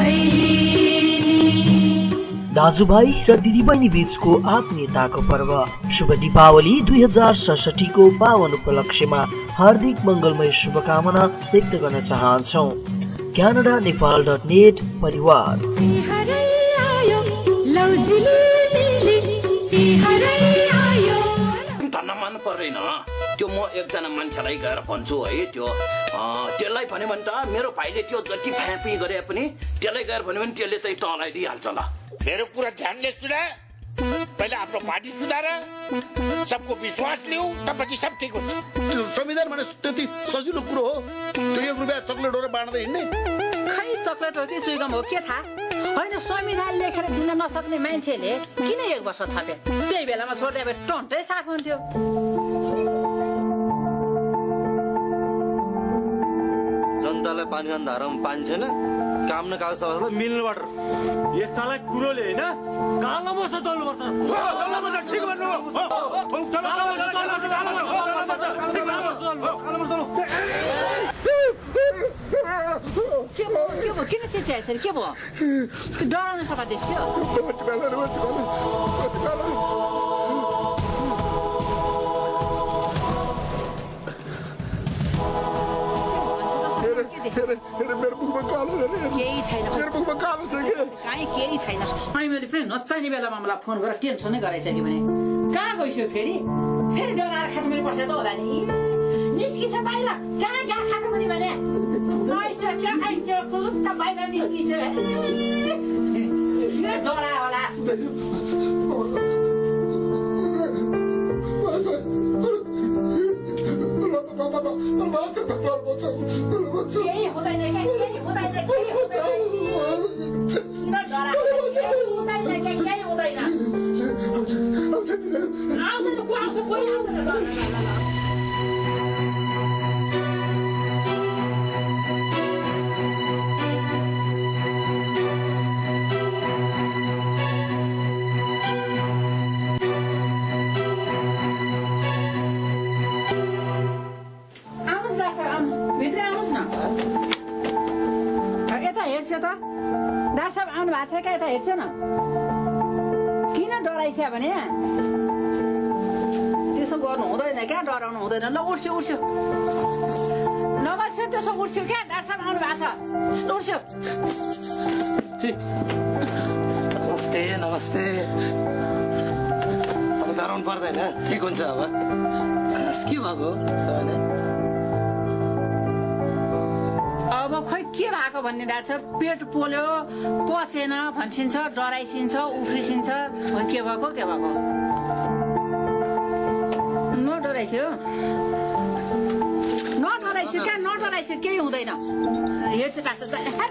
दाजुभाइ र दिदीबहिनी बीचको आत्मीयताको पर्व शुभ दीपावली 2067 को पावन उपलक्ष्यमा हार्दिक मंगलमय शुभकामना व्यक्त गर्न चाहन्छौं। canada.nepal.net परिवार। पर्दैन त्यो म एकजना मान्छेलाई गएर भन्छु है त्यो त्यसलाई भन्यो भने त मेरो भाइले त्यो जति फ्यापी गरे पनि त्यसलाई गएर भन्यो भने त्यसले चाहिँ टलाइदिइहाल्छ ल। मेरो कुरा ध्यानले सुन, पहिले आफ्नो पार्टी सुधार, सबको विश्वास लिऊ, त्यसपछि सब ठिक हुन्छ। त्यो संविधान भने त्यति सजिलो कुरो हो? त्यो 1 रुपैयाँ चकलेटहरु बाँड्दै हिँड्ने? खै चकलेट हो कि चुइगम हो के थाहा? हैन संविधान लेखेर दिन नसक्ने मान्छेले किन 1 वर्ष थापे? त्यही बेलामा छोड्दै भए टन्टै साफ हुन्थ्यो। जनतालाई पानी खान धारामा पानी छैन, काम न कागज सबै मिल्नुपर्छ। यस्तालाई कुरोले हैन गाउँमा बस्न दल्नुपर्छ। ठीक भन्नु हो। किन चिच्याए सर के भयो? डराउनु सका देख्छु। मेरो मुखमा कालो छ नि। केही छैन। मेरो मुखमा कालो छ के? काई केही छैन। अनि मैले फेरि नचाहिने बेलामा मलाई फोन गरेर टेन्सनै गराइसक्यो भने कहाँ गइसक्यो फेरि डराएर खाटुमनी बसेर त होला नि। निस्किछ बाहिर कहाँ खाटुमनी भने आइसक्यो त बाहिर निस्किछ। डरा होला। केही हुँदैन केही हुँदैन केही हुँदैन। किन डरा हुँदैन केही हुँदैन। आउँदैन को आउँछ कोही आउँदैन। डाक्टर आउनु भएको छ क्या? यता हेर्छ न। किन डराइछ भने त्यसो गर्नु हुँदैन क्या, डराउनु हुँदैन। ल उठ्छु नगर्छु त्यसो उठ्छु क्या। डाक्टर आउनु भएको छ उठ्छु। नमस्ते नमस्ते। अब डराउनु पर्दैन, ठिक हुन्छ। अब के भएको? अब खै के भएको भन्ने डाक्टर पेट पोल्यो पचेन भन्छिन्छ, डराइसिन्छ, उफ्रिसिन्छ। के भएको नडराइस्यो क्या? नडराइस्यो केही हुँदैन। हेर्छु डाक्टर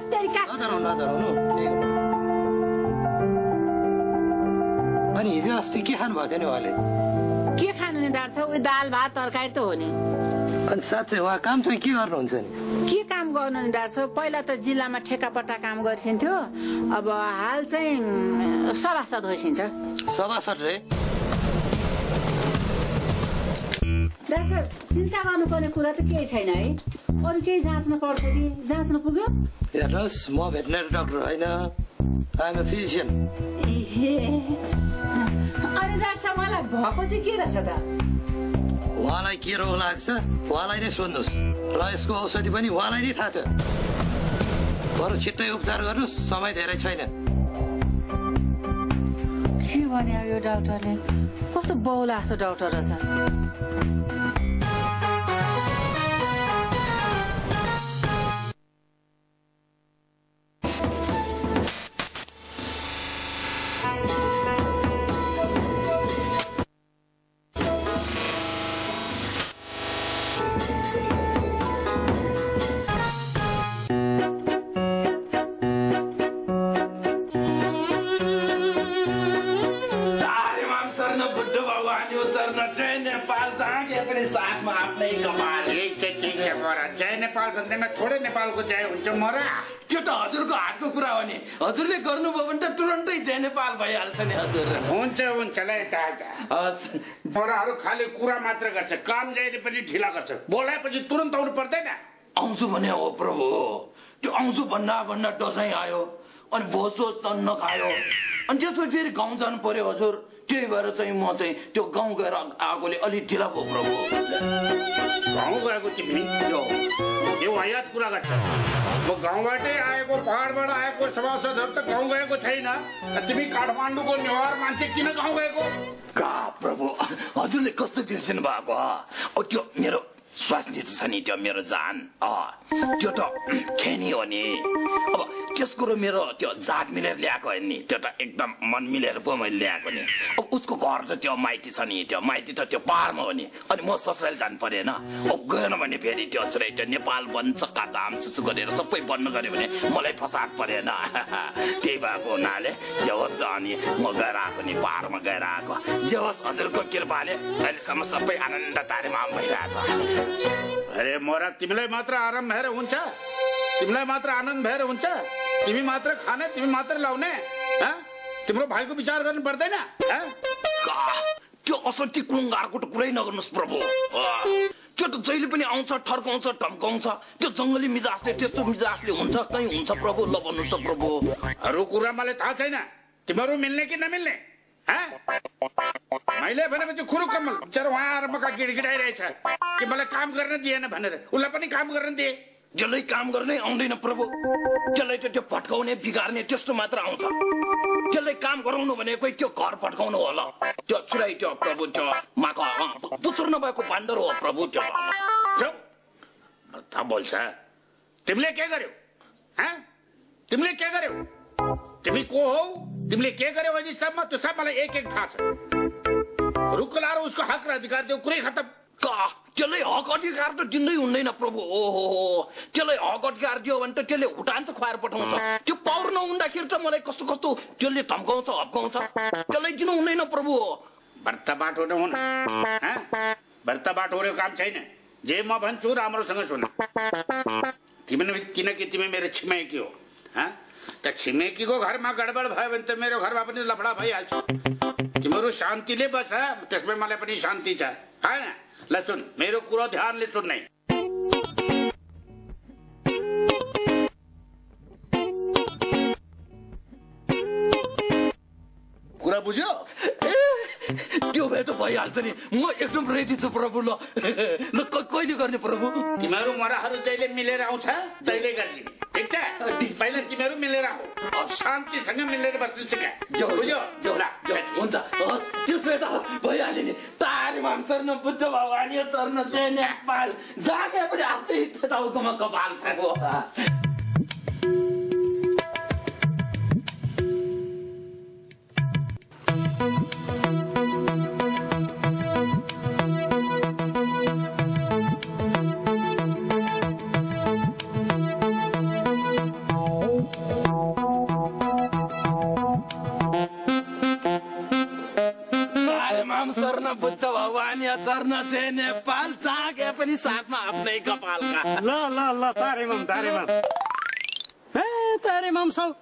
अनि हिजो अस्ति के खानु भएको थियो नि उहाँले? के खानु नि डाक्टर? उयो दाल भात तरकारी त हो नि। अनि साथै उहाँ काम चाहिँ के गर्नुहुन्छ नि? के काम गर्नु नि डाक्टर? पहिला त जिल्लामा ठेकापट्टा काम गर्छिन्थ्यो, अब हाल चाहिँ सभासद होइसिन्छ। सभासद रे? डाक्टर चिन्ता गर्नुपर्ने कुरा त केही छैन है। अरू केही जाँच्नु पर्छ कि? जाँच्नु पुग्यो? हेर्नुहोस्, म भेटनेरी डाक्टर होइन, आई एम अ फिजिशियन। अनि डाक्टर मलाई भएको चाहिँ के रहेछ त? उहाँलाई के रोग लाग्छ उहाँलाई नै सोध्नुहोस्, र यसको औषधि पनि उहाँलाई नै थाहा छ। बरु छिट्टै उपचार गर्नुहोस्, समय धेरै छैन। के भने यो डाक्टरले? कस्तो बहुला जस्तो डाक्टर रहेछ। थोड़े नेपालको जय हुन्छ मरा। त्यो त हजुरको हातको कुरा हो नि। हजुरले गर्नुभयो भने त तुरन्तै जय नेपाल भइहाल्छ नि हजुर। हुन्छ ल दादा। मराहरू खाली कुरा मात्र गर्छ, काम जहिले पनि ढिला गर्छ। बोलाएपछि तुरन्त आउनु पर्दैन। आउँछु भने हो प्रभु, त्यो आउँछु भन्दा दसैँ आयो अनि भोज नखायो अनि त्यसपछि फेरि गाउँ जानु पर्यो हजुर। त्यही भएर चाहिँ म चाहिँ त्यो गाउँ गएर आएकोले अलि ढिला भयो प्रभु। गाउँ गएको तिमी यो वायात कुरा गर्छ। म गाउँबाटै आएको पहाडबाट आएको सभासदहरू त गाउँ गएको छैन। तिमी काठमाडौँको नेवार मान्छे किन गाउँ गएको? का प्रभु हजुरले कस्तो बिर्सिनु भएको? अब त्यो मेरो स्वास्नी छ नि त्यो मेरो जान त्यो त खेनी हो नि। अब त्यस कुरो मेरो त्यो जात मिलेर ल्याएको होइन नि, त्यो त एकदम मन मिलेर पो मैले ल्याएको नि। अब उसको घर त त्यो माइती छ नि, त्यो माइती त त्यो पाहाडमा हो नि। अनि म ससुराली जानु परेन। अब गएन भने फेरि त्यो त्यो नेपाल बन्छ काचाम चुचु गरेर सबै बन्द गऱ्यो भने मलाई फसाद परेन। त्यही भएको हुनाले जे होस् अनि म गएर आएको नि, पाहाडमा गएर आएको। जे होस् हजुरको कृपाले अहिलेसम्म सबै आनन्द तारेमाम भइरहेछ। अरे मोरा तिमीलाई मात्र आराम भएर हुन्छ? तिमीलाई मात्र आनन्द भएर हुन्छ? तिमी मात्र खाने, तिमी मात्र लाउने? तिम्रो भाइको विचार गर्नु पर्दैन? त्यो असत्य कुलङ्गारको त कुरै नगर्नुहोस् प्रभु। त्यो त जहिले पनि आउँछ, ठर्काउँछ, धम्काउँछ। त्यो जङ्गली मिजाजले त्यस्तो मिजाजले हुन्छ कहीँ हुन्छ प्रभु। ल भन्नुहोस् त प्रभु। अरू कुरा मलाई थाहा छैन, तिमीहरू मिल्ने कि नमिल्ने? मैले भनेपछि खुरु कमल बिचरा उहाँ आएर मका गिडगिडाइरहेछ कि मलाई काम गर्न दिएन भनेर। उसलाई पनि काम गर्न दिए। जसलाई काम गर्नै आउँदैन प्रभु, जसलाई त त्यो भट्काउने बिगार्ने त्यस्तो मात्र आउँछ। जसलाई काम गराउनु भनेको त्यो घर भट्काउनु होला। त्यो चुराई त्यो प्रभु त्यो माका पुत्र नभएको बान्दर हो प्रभु। त्यो थाहा बोल्छ। तिमीले के गर्यौ? तिमीले के गर्यौ? तिमी को हौ? तिमीले के गर्यौ अहिलेसम्म? त्यो सब मलाई एक एक थाहा छ। रुख लाएर उसको हक र अधिकार दियो, कुरै खतम। त्यसलाई हक अधिकार त दिँदै हुँदैन प्रभु। ओहो त्यसलाई हक अधिकार दियो भने त त्यसले हुटान्छ, खुवाएर पठाउँछ। त्यो पावर नहुँदाखेरि त मलाई कस्तो कस्तो त्यसले धम्काउँछ, हप्काउँछ। त्यसलाई दिनु हुँदैन प्रभु। व्रत बाटो नहुन, व्रत बाटोको काम छैन। जे म भन्छु राम्रोसँग सुन। किनकि तिमी मेरो छिमेकी हो। त छिमेकीको घरमा गडबड भयो भने त मेरो घरमा पनि लफडा भइहाल्छ। तिमीहरू शान्तिले बस, त्यसमै मलाई पनि शान्ति छ। ल सुन, मेरो कुरो ध्यानले सुन्ने। कुरा बुझ्यो? त्यो भए त भइहाल्छ नि। म एकदम रेडी छु प्रभु। ल कहिले गर्ने प्रभु? तिमीहरू मराहरू जहिले मिलेर आउँछ तैले गरिदिने, ठिक छ? पहिला तिमीहरू मिलेर आऊ, शान्तिसँग मिलेर बस्नु सिका। बुझ्यो? हुन्छ हस्, त्यसो त भइहाल्यो नि। तारेमाम शरण बुद्ध भगवानी चरण जय नेपाल जागे पनि आफ्नै टाउकोमा कपाल फ्याँको। बुद्ध भगवान चरण चाहिँ नेपाल जागे पनि साथमा आफ्नै कपालका। ल ल ल तारेमाम तारेमाम साउ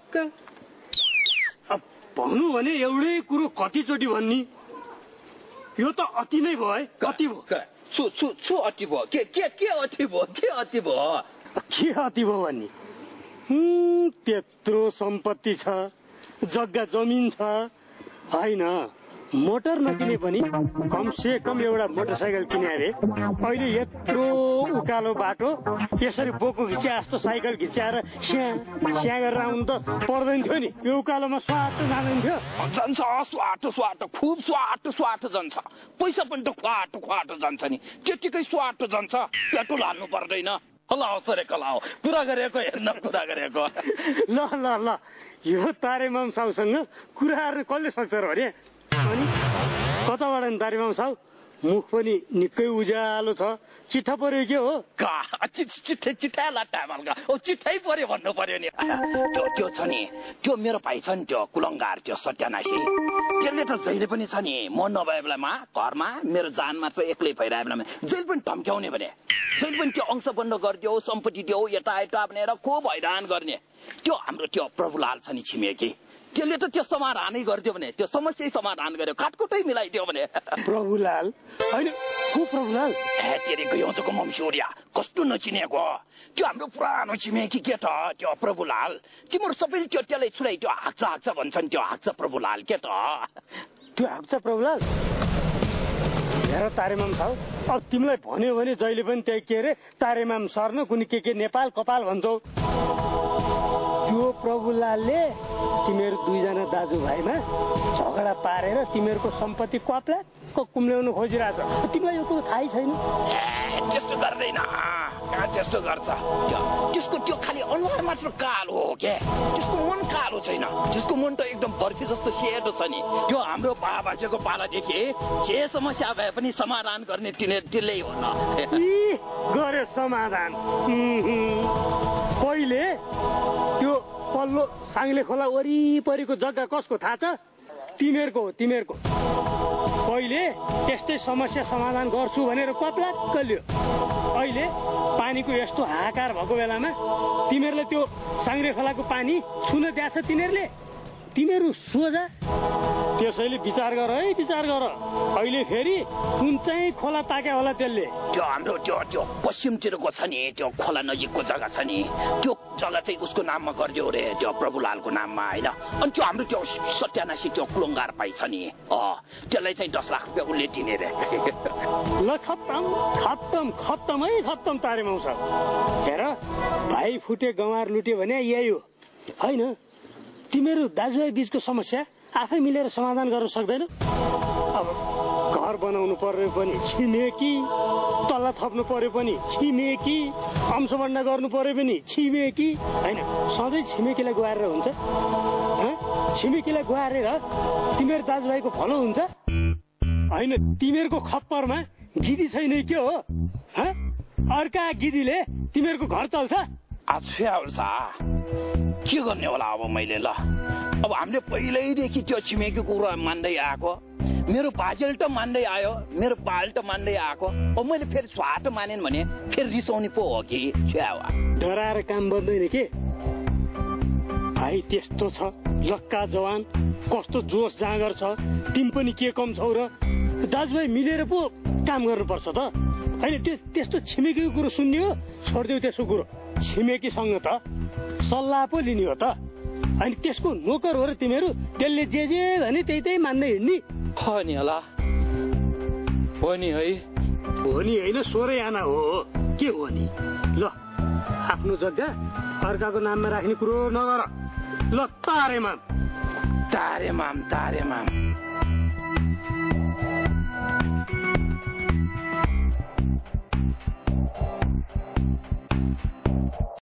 भन्नु भने एउटै कुरो कतिचोटि भन्ने? यो त अति नै भयो है। कति भयो? छु अति भयो। के अति भयो? के अति भयो? के अति भयो भन्ने? त्यत्रो सम्पत्ति छ, जग्गा जमिन छ, होइन मोटर नकिने पनि कम से कम एउटा मोटरसाइकल किने अरे। अहिले यत्रो उकालो बाटो यसरी बोको घिच्या जस्तो साइकल घिच्याएर स्या गरेर आउनु त पर्दैन थियो नि। यो उकालोमा स्वाटो जाँदैन थियो। जान्छ स्वाटो खुब स्वाटो जान्छ। पैसा पनि त खुवाटो जान्छ नि। त्यतिकै स्वाटो जान्छ। पेट्रोल हाल्नु पर्दैन। कुरा गरेको हेर्न कुरा गरेको। ल यो तारेमाम साउसँग कुराहरू कसले सक्छ र अरे? अनि कताबाट नि तारेमाम साउ? मुख पनि निकै उज्यालो छ। चिठा पर्यो के हो? चिठा लाटामलका चिठै पर्यो भन्नु पर्यो नि। त्यो छ नि, त्यो मेरो भाइ छ नि, त्यो कुलङ्गार, त्यो सत्यानाशी। त्यसले त जहिले पनि छ नि, म नभए बेलामा घरमा मेरो जान मात्र एक्लै भइरहेको बेलामा जहिले पनि धम्क्याउने भने, जहिले पनि त्यो अंश बन्द गरिदियो, सम्पत्ति दियो, यता भनेर खुब हैरान गर्ने। त्यो हाम्रो त्यो प्रभुलाल छ नि छिमेकी, त्यसले त त्यो समाधानै गरिदियो भने त्यो समस्या समाधान गर्यो काटकुटै मिलाइदियो भने प्रभुलाल होइन को प्रभुलाल तेरे गयोजको मम्सोरिया कस्तो नचिनेको त्यो हाम्रो पुरानो छिमेकी के त त्यो प्रभुलाल तिम्रो सबैले त्यो त्यसलाई छुराइ त्यो हाक्छ भन्छन् त्यो हाक्छ प्रभुलाल के त त्यो हाक्छ प्रभुलाल हेर तारेमाम साहु अब तिमीलाई भन्यो भने जहिले पनि त्यही के अरे तारेमाम सर्न कुनै के नेपाल कपाल भन्छौ त्यो प्रभुलालले तिमीहरू दुईजना दाजुभाइमा झगडा पारेर तिमीहरूको सम्पत्ति कप्लाको कुम्ल्याउनु खोजिरहेछ तिमीलाई यो कुरो थाहै छैन त्यस्तो गर्दैन त्यस्तो गर्छ त्यसको त्यो खालि अनुहार मात्र कालो हो के त्यसको मन कालो छैन त्यसको मन त एकदम बर्फी जस्तो सेतो छ नि त्यो हाम्रो बाबाजेको पालादेखि जे समस्या भए पनि समाधान गर्ने त्यसले हो न गर्यो समाधान पहिले त्यो पल्लो साङ्ले खोला वरिपरिको जग्गा कसको थाहा छ तिमीहरूको हो तिमीहरूको पहिले यस्तै समस्या समाधान गर्छु भनेर कप्लाक्क लियो अहिले पानीको यस्तो हाहाकार भएको बेलामा तिमीहरूले त्यो साङ्रे खोलाको पानी छुन दिएछ तिमीहरू सोझा त्यसैले विचार गर है विचार गर अहिले फेरि कुन चाहिँ खोला ताक्या होला त्यसले त्यो हाम्रो त्यो पश्चिमतिरको छ नि त्यो खोला नजिकको जग्गा छ नि त्यो जग्गा चाहिँ उसको नाममा गरिदियो रे त्यो प्रभुलालको नाममा होइन अनि त्यो हाम्रो त्यो सत्यानासी त्यो कुलङ्गार पाइ छ नि त्यसलाई चाहिँ 10 लाख रुपियाँ उसले दिने रे ल खत्तम तारे माउँछ हेर भाइ फुटे गँवार लुट्यो भने यही हो होइन तिमीहरू दाजुभाइ बीचको समस्या आफै मिलेर समाधान गर्न सक्दैन अब घर बनाउनु पर्यो पनि छिमेकी तल्ला थप्नु पर्यो पनि छिमेकी अंशबन्ड गर्नु पर्यो पनि छिमेकी होइन सधैँ छिमेकीलाई गुहारेर हुन्छ छिमेकीलाई गुहारेर तिमीहरू दाजुभाइको भलो हुन्छ होइन तिमीहरूको खप्परमा गिदी छैन के हो अर्का गिदीले तिमीहरूको घर चल्छ के गर्ने होला अब मैले ल अब हामीले पहिल्यैदेखि त्यो छिमेकीको कुरा मान्दै आएको मेरो बाजेल त मान्दै आयो मेरो बाल त मान्दै आएको अब मैले फेरि स्वाट मानेन भने फेरि रिसाउने पो हो कि डराएर काम बन्दैन के भाइ त्यस्तो छ लक्का जवान कस्तो जोस जाँगर छ तिमी पनि के कम छौ र दाजुभाइ मिलेर पो काम गर्नुपर्छ त होइन त्यस्तो छिमेकीको कुरो सुन्ने हो छोडिदेऊ त्यसको कुरो छिमेकीसँग त सल्लाह पो लिने हो त अनि त्यसको नोकर हो र तिमीहरू त्यसले जे भने त्यही मान्दै हिँड्ने हो नि होला हो नि है हो नि होइन 16 आना हो के हो नि ल आफ्नो जग्गा अर्काको नाममा राख्ने कुरो नगर ल तारेमाम